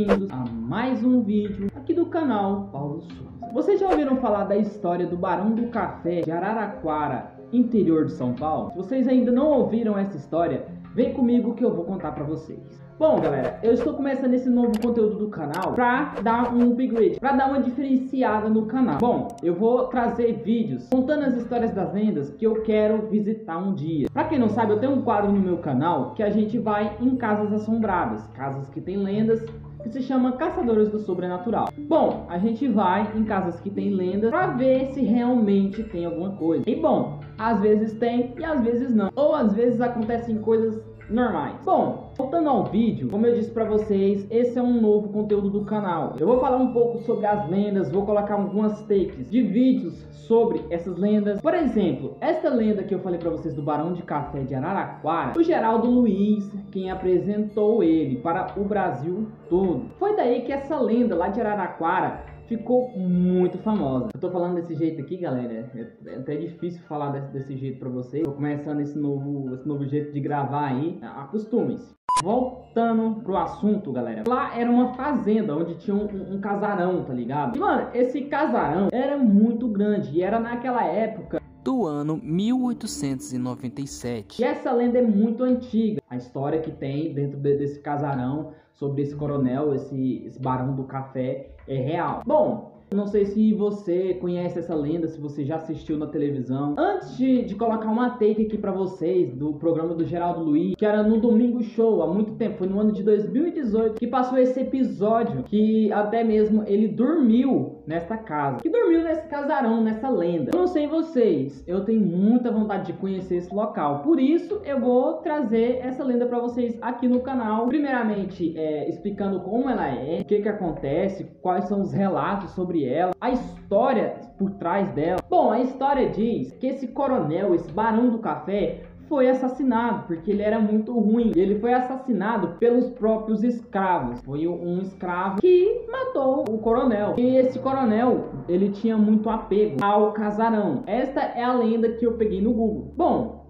bem-vindos a mais um vídeo aqui do canal Paulo Souza. Vocês já ouviram falar da história do Barão do Café de Araraquara, interior de São Paulo? Se vocês ainda não ouviram essa história, vem comigo que eu vou contar pra vocês. Bom, galera, eu estou começando esse novo conteúdo do canal pra dar um upgrade, pra dar uma diferenciada no canal. Bom, eu vou trazer vídeos contando as histórias das lendas que eu quero visitar um dia. Pra quem não sabe, eu tenho um quadro no meu canal que a gente vai em casas assombradas, casas que tem lendas, que se chama Caçadores do Sobrenatural. Bom, a gente vai em casas que tem lendas pra ver se realmente tem alguma coisa. E bom, às vezes tem e às vezes não. Ou às vezes acontecem coisas normais. Bom, voltando ao vídeo, como eu disse pra vocês, esse é um novo conteúdo do canal. Eu vou falar um pouco sobre as lendas, vou colocar algumas takes de vídeos sobre essas lendas. Por exemplo, essa lenda que eu falei pra vocês do Barão de Café de Araraquara, o Geraldo Luiz, quem apresentou ele para o Brasil todo. Foi daí que essa lenda lá de Araraquara ficou muito famosa. Eu tô falando desse jeito aqui, galera, é até difícil falar desse jeito pra vocês. Tô começando esse novo jeito de gravar aí, acostume-se. Voltando pro assunto, galera, lá era uma fazenda onde tinha um casarão, tá ligado? E mano, esse casarão era muito grande e era naquela época do ano 1897. E essa lenda é muito antiga. A história que tem dentro desse casarão sobre esse coronel, esse Barão do Café, é real. Bom, não sei se você conhece essa lenda, se você já assistiu na televisão. Antes de colocar uma take aqui pra vocês do programa do Geraldo Luiz, que era no Domingo Show há muito tempo, foi no ano de 2018 que passou esse episódio, que até mesmo ele dormiu nessa casa, que dormiu nesse casarão, nessa lenda. Eu não sei vocês, eu tenho muita vontade de conhecer esse local, por isso eu vou trazer essa lenda pra vocês aqui no canal. Primeiramente, explicando como ela é, o que acontece, quais são os relatos sobre ela, a história por trás dela. Bom, a história diz que esse coronel, esse Barão do Café, foi assassinado porque ele era muito ruim. Ele foi assassinado pelos próprios escravos. Foi um escravo que matou o coronel. E esse coronel, ele tinha muito apego ao casarão. Esta é a lenda que eu peguei no Google. Bom,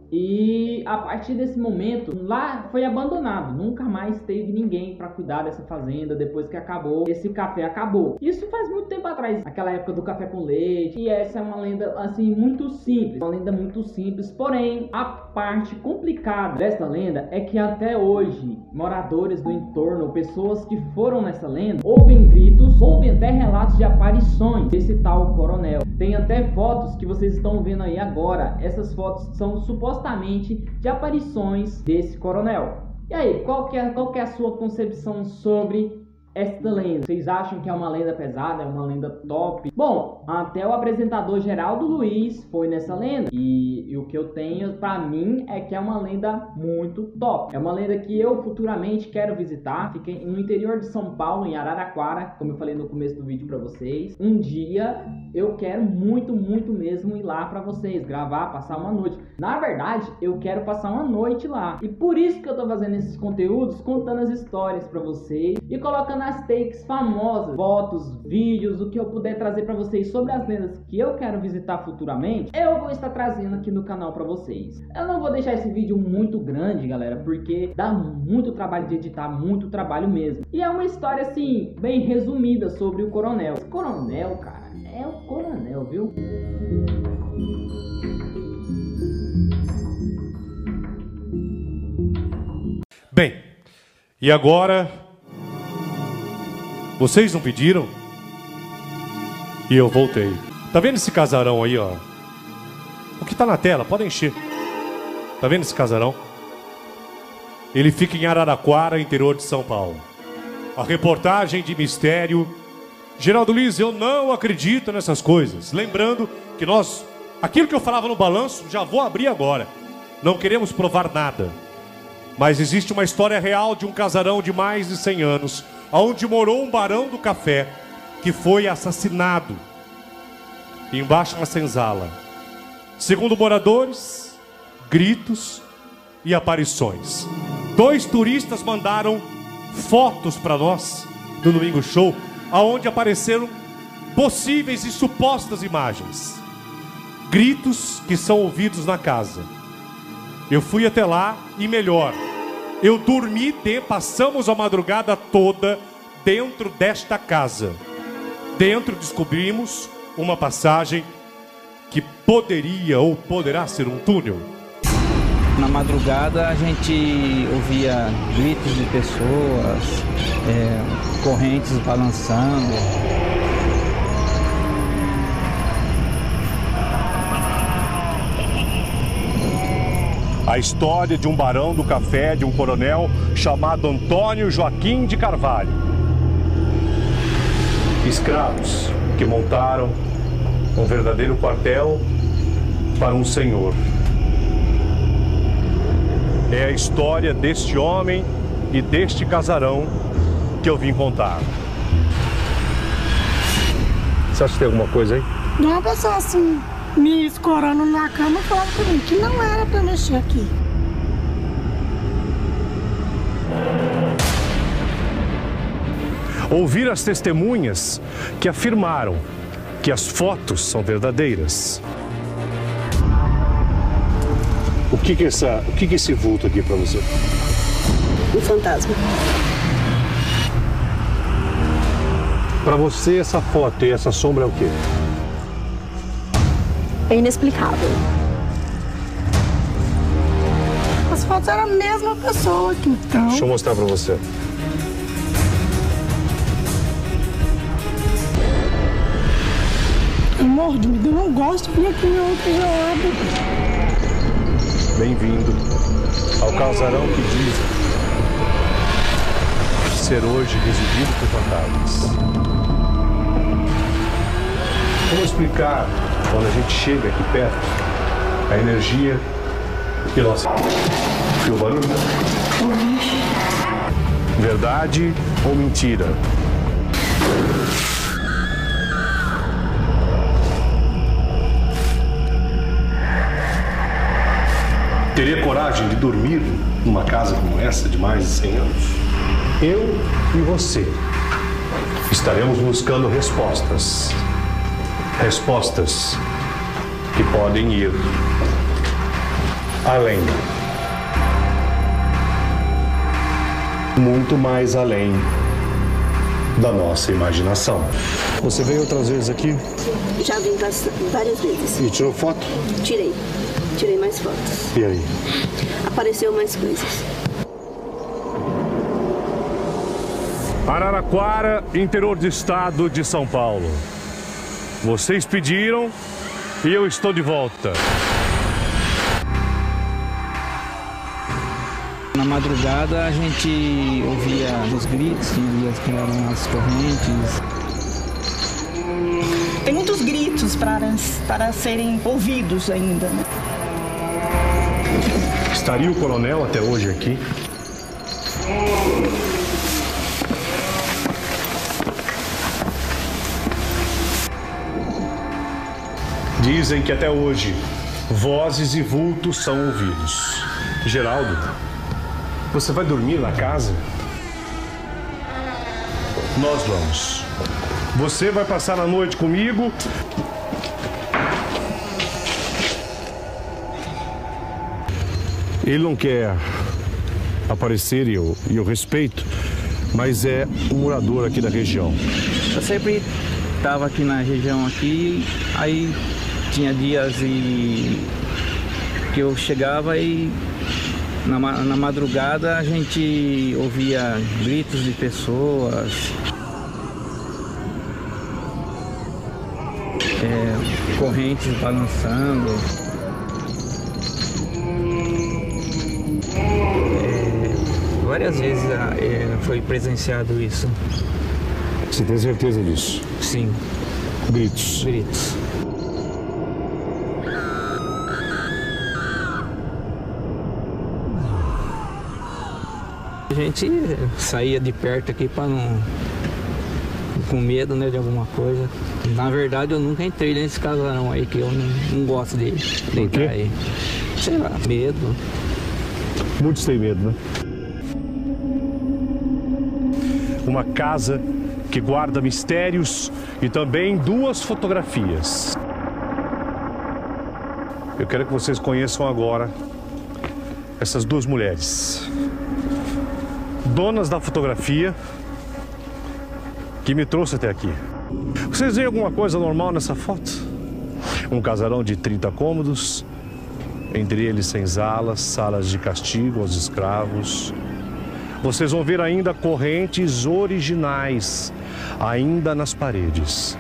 e a partir desse momento, lá foi abandonado. Nunca mais teve ninguém para cuidar dessa fazenda depois que acabou. Esse café acabou. Isso faz muito tempo atrás, aquela época do café com leite. E essa é uma lenda, assim, muito simples. Uma lenda muito simples, porém, a parte complicada dessa lenda é que até hoje, moradores do entorno, pessoas que foram nessa lenda, ouvem gritos, ouvem até relatos de aparições desse tal coronel. Tem até fotos que vocês estão vendo aí agora. Essas fotos são supostamente de aparições desse coronel. E aí, qual que é a sua concepção sobre esta lenda? Vocês acham que é uma lenda pesada, é uma lenda top? Bom, até o apresentador Geraldo Luiz foi nessa lenda. E o que eu tenho pra mim é que é uma lenda muito top. É uma lenda que eu futuramente quero visitar. Fica no interior de São Paulo, em Araraquara, como eu falei no começo do vídeo pra vocês. Um dia eu quero muito mesmo ir lá pra vocês, gravar, passar uma noite. Na verdade, eu quero passar uma noite lá. E por isso que eu tô fazendo esses conteúdos, contando as histórias pra vocês e colocando as takes famosas, fotos, vídeos, o que eu puder trazer pra vocês sobre as lendas que eu quero visitar futuramente, eu vou estar trazendo aqui no canal pra vocês. Eu não vou deixar esse vídeo muito grande, galera, porque dá muito trabalho de editar, muito trabalho mesmo. E é uma história, assim, bem resumida sobre o coronel. Esse coronel, cara, é o coronel, viu? Bem, e agora, vocês não pediram? E eu voltei. Tá vendo esse casarão aí, ó? O que tá na tela, pode encher. Tá vendo esse casarão? Ele fica em Araraquara, interior de São Paulo. A reportagem de mistério. Geraldo Luiz, eu não acredito nessas coisas. Lembrando que aquilo que eu falava no balanço, já vou abrir agora. Não queremos provar nada. Mas existe uma história real de um casarão de mais de 100 anos, onde morou um Barão do Café, que foi assassinado embaixo na senzala. Segundo moradores, gritos e aparições. 2 turistas mandaram fotos para nós do Domingo Show, aonde apareceram possíveis e supostas imagens. Gritos que são ouvidos na casa. Eu fui até lá e melhor, eu dormi, passamos a madrugada toda dentro desta casa. Dentro descobrimos uma passagem que poderia ou poderá ser um túnel. Na madrugada a gente ouvia gritos de pessoas, correntes balançando. A história de um barão do café, de um coronel chamado Antônio Joaquim de Carvalho. Escravos que montaram um verdadeiro quartel para um senhor. É a história deste homem e deste casarão que eu vim contar. Você acha que tem alguma coisa aí? De uma pessoa assim, me escorando na cama, falando pra mim que não era pra mexer aqui. Ouvir as testemunhas que afirmaram que as fotos são verdadeiras. O que é esse vulto aqui para você? Um fantasma. Para você, essa foto e essa sombra é o quê? É inexplicável. As fotos eram a mesma pessoa aqui, então. Deixa eu mostrar para você. Eu morro de medo, eu não gosto de vir aqui em outra gelada. Bem-vindo ao casarão que diz ser hoje residido por fantasmas. Vamos explicar, quando a gente chega aqui perto, a energia que nós... Viu o barulho? Verdade ou mentira? Teria coragem de dormir numa casa como essa de mais de 100 anos? Eu e você estaremos buscando respostas. Respostas que podem ir além. Muito mais além da nossa imaginação. Você veio outras vezes aqui? Já vim várias vezes. E tirou foto? Tirei mais fotos. E aí? Apareceu mais coisas. Araraquara, interior do estado de São Paulo. Vocês pediram e eu estou de volta. Na madrugada a gente ouvia os gritos, que eram as correntes. Tem muitos gritos para serem ouvidos ainda, né? Estaria o coronel até hoje aqui? Dizem que até hoje vozes e vultos são ouvidos. Geraldo, você vai dormir na casa? Nós vamos. Você vai passar a noite comigo. Ele não quer aparecer e eu respeito, mas é um morador aqui da região. Eu sempre estava aqui na região aqui, aí tinha dias que eu chegava e na madrugada a gente ouvia gritos de pessoas, correntes balançando. Várias vezes foi presenciado isso. Você tem certeza disso? Sim. Gritos. Gritos. A gente saía de perto aqui para não... com medo, né, de alguma coisa. Na verdade, eu nunca entrei nesse casarão aí, que eu não gosto de entrar aí. Sei lá, medo. Muitos têm medo, né? Uma casa que guarda mistérios e também 2 fotografias. Eu quero que vocês conheçam agora essas 2 mulheres. Donas da fotografia, que me trouxe até aqui. Vocês veem alguma coisa normal nessa foto? Um casarão de 30 cômodos, entre eles senzalas, salas de castigo aos escravos. Vocês vão ver ainda correntes originais, ainda nas paredes.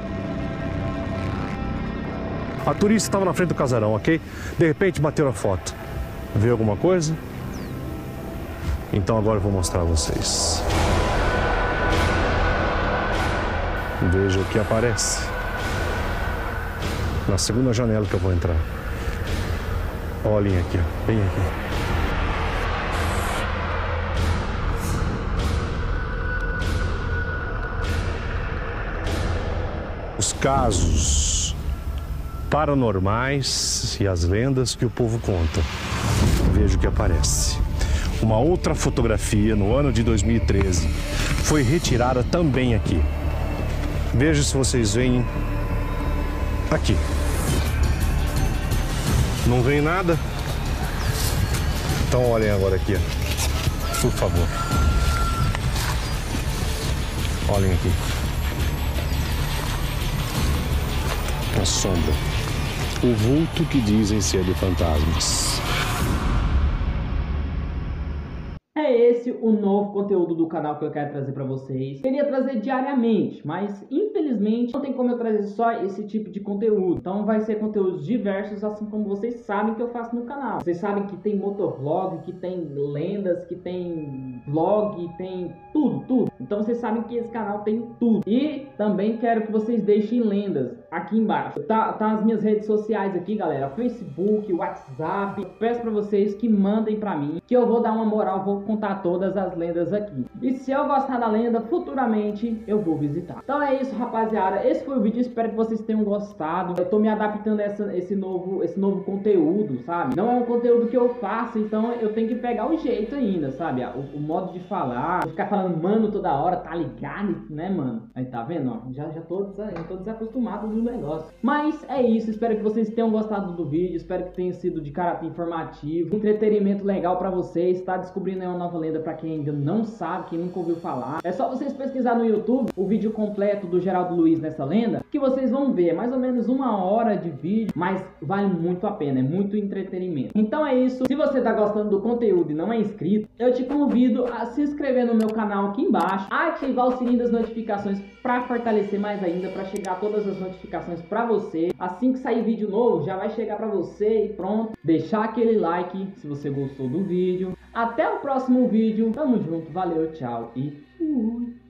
A turista estava na frente do casarão, ok? De repente bateu a foto. Viu alguma coisa? Então agora eu vou mostrar a vocês. Veja o que aparece na segunda janela que eu vou entrar. Olhem aqui, ó. Bem aqui. Os casos paranormais e as lendas que o povo conta. Veja o que aparece. Uma outra fotografia no ano de 2013 foi retirada também aqui. Veja se vocês veem aqui. Não vem nada? Então olhem agora aqui, por favor. Olhem aqui. A sombra. O vulto que dizem ser de fantasmas. É esse o novo conteúdo do canal que eu quero trazer pra vocês. Queria trazer diariamente, mas infelizmente não tem como eu trazer só esse tipo de conteúdo. Então vai ser conteúdos diversos, assim como vocês sabem que eu faço no canal. Vocês sabem que tem motovlog, que tem lendas, que tem vlog, tem tudo. Então vocês sabem que esse canal tem tudo. E também quero que vocês deixem lendas aqui embaixo. Tá as minhas redes sociais aqui, galera. Facebook, WhatsApp. Eu peço pra vocês que mandem pra mim, que eu vou dar uma moral, vou contar todas as lendas aqui. E se eu gostar da lenda, futuramente eu vou visitar. Então é isso, rapaziada. Esse foi o vídeo. Espero que vocês tenham gostado. Eu tô me adaptando a esse novo conteúdo, sabe? Não é um conteúdo que eu faço, então eu tenho que pegar o jeito ainda, sabe? O modo de falar. Ficar falando mano toda hora, tá ligado, né, mano? Aí tá vendo, ó? Já tô desacostumado do negócio. Mas é isso. Espero que vocês tenham gostado do vídeo. Espero que tenha sido de caráter informativo. Entretenimento legal pra vocês. Tá descobrindo aí uma nova lenda pra quem ainda não sabe, quem nunca ouviu falar. É só vocês pesquisar no YouTube o vídeo completo do Geraldo Luiz nessa lenda, que vocês vão ver. Mais ou menos 1 hora de vídeo, mas vale muito a pena. É muito entretenimento. Então é isso. Se você tá gostando do conteúdo e não é inscrito, eu te convido a se inscrever no meu canal aqui embaixo, ativar o sininho das notificações para fortalecer mais ainda, para chegar todas as notificações para você. Assim que sair vídeo novo, já vai chegar para você e pronto. Deixar aquele like se você gostou do vídeo. Até o próximo vídeo. Tamo junto, valeu, tchau e fui.